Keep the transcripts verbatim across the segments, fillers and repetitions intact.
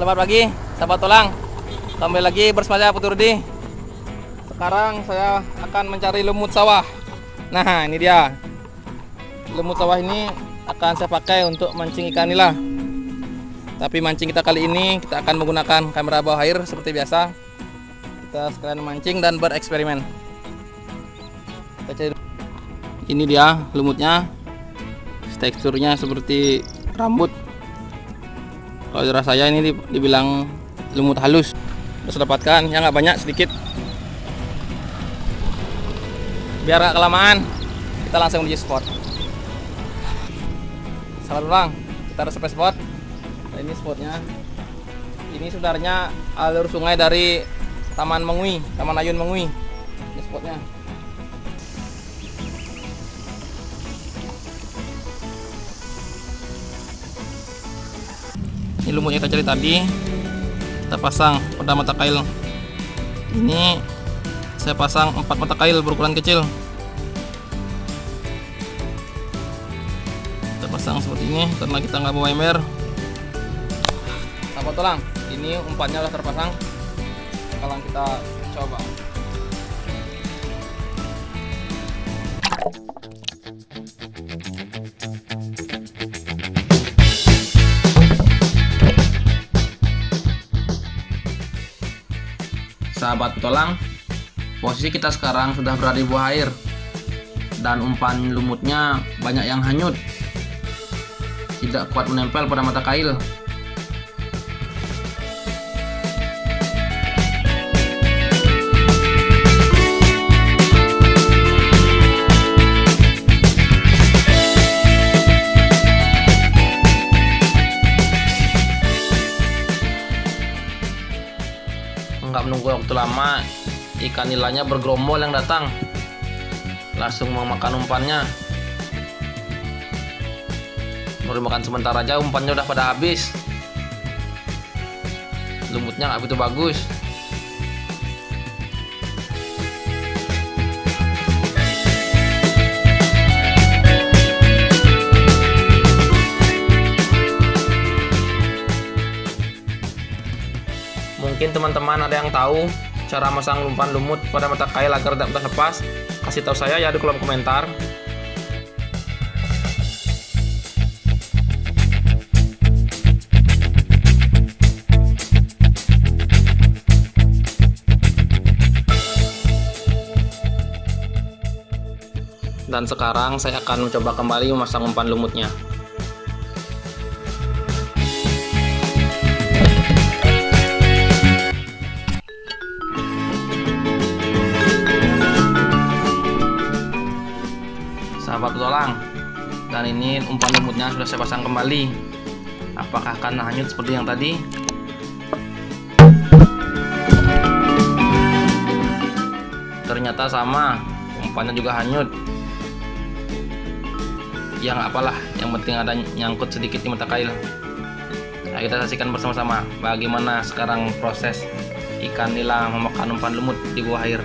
Selamat pagi, sahabat tulang. Kembali lagi bersama saya Putu Rudi. Sekarang saya akan mencari lumut sawah. Nah, ini dia. Lumut sawah ini akan saya pakai untuk mancing ikan nila. Tapi mancing kita kali ini kita akan menggunakan kamera bawah air seperti biasa. Kita sekalian mancing dan bereksperimen. Kita cari. Ini dia lumutnya. Teksturnya seperti rambut. Kalau cara saya ini dibilang lumut halus. Terus dapatkan yang nggak banyak, sedikit. Biar nggak kelamaan, kita langsung menuju spot. Salah ulang, kita harus sampai spot. Nah, ini spotnya. Ini sebenarnya alur sungai dari Taman Mengui, Taman Ayun Mengui. Ini spotnya. Ini lumutnya kita cari tadi, kita pasang pada mata kail. Ini saya pasang empat mata kail berukuran kecil. Kita pasang seperti ini karena kita nggak bawa ember. Sahabat tulang, ini umpannya sudah terpasang. Sekarang kita coba. Sahabat petualang, posisi kita sekarang sudah berada di bawah air dan umpan lumutnya banyak yang hanyut, tidak kuat menempel pada mata kail. Nggak menunggu waktu lama, ikan nilanya bergerombol yang datang, langsung memakan umpannya. Baru makan sebentar aja umpannya udah pada habis. Lumutnya nggak begitu bagus. Mungkin teman-teman ada yang tahu cara masang umpan lumut pada mata kail agar tidak mudah lepas, kasih tahu saya ya di kolom komentar. Dan sekarang saya akan mencoba kembali memasang umpan lumutnya. Sahabat petualang, dan ini umpan lumutnya sudah saya pasang kembali. Apakah akan hanyut seperti yang tadi? Ternyata sama, umpannya juga hanyut. Ya nggak apalah, yang penting ada nyangkut sedikit di mata kail. Nah, kita saksikan bersama-sama bagaimana sekarang proses ikan nila memakan umpan lumut di bawah air.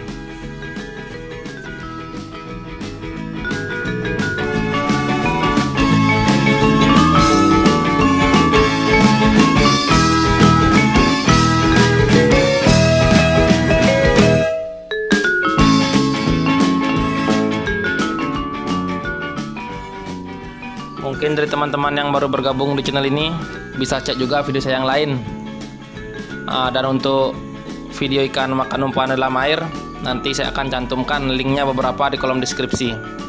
Mungkin dari teman-teman yang baru bergabung di channel ini bisa cek juga video saya yang lain. Uh, dan untuk video ikan makan umpan dalam air, nanti saya akan cantumkan linknya beberapa di kolom deskripsi.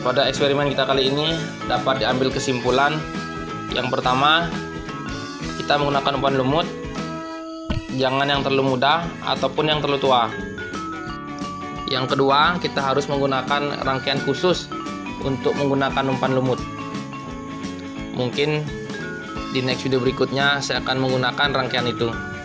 pada eksperimen kita kali ini dapat diambil kesimpulan. Yang pertama, kita menggunakan umpan lumut jangan yang terlalu muda ataupun yang terlalu tua. Yang kedua, kita harus menggunakan rangkaian khusus untuk menggunakan umpan lumut. Mungkin di next video berikutnya saya akan menggunakan rangkaian itu.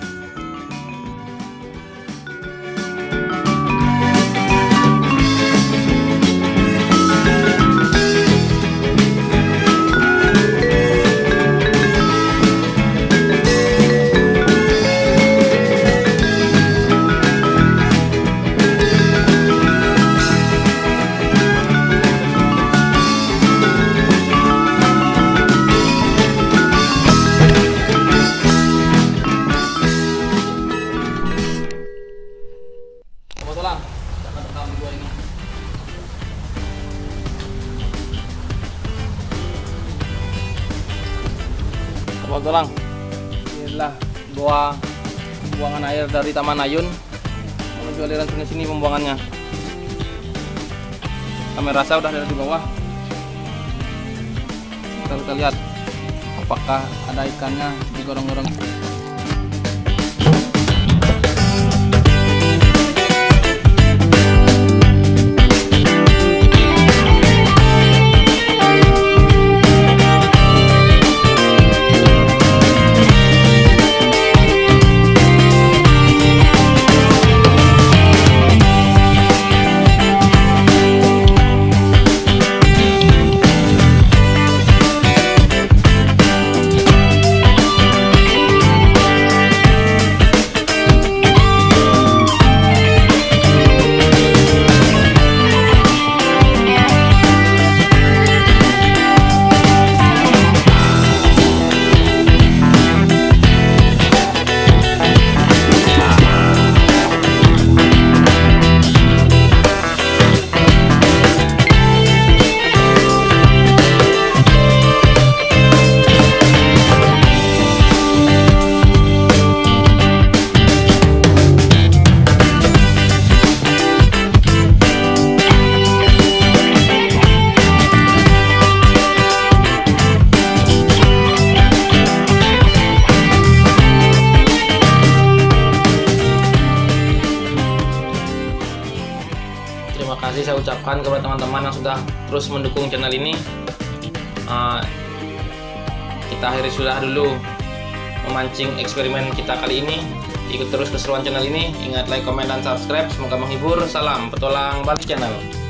Tolong, jangan rekam dua ini. Sobat Tulang, inilah dua buangan air dari Taman Ayun menuju aliran sungai sini pembuangannya. Kamera saya udah ada di bawah. Kita, kita lihat apakah ada ikannya di gorong-gorong. Terima kasih saya ucapkan kepada teman-teman yang sudah terus mendukung channel ini. Uh, kita akhiri sudah dulu memancing eksperimen kita kali ini. Ikut terus keseruan channel ini. Ingat like, komen, dan subscribe. Semoga menghibur. Salam Petualang Bali Channel.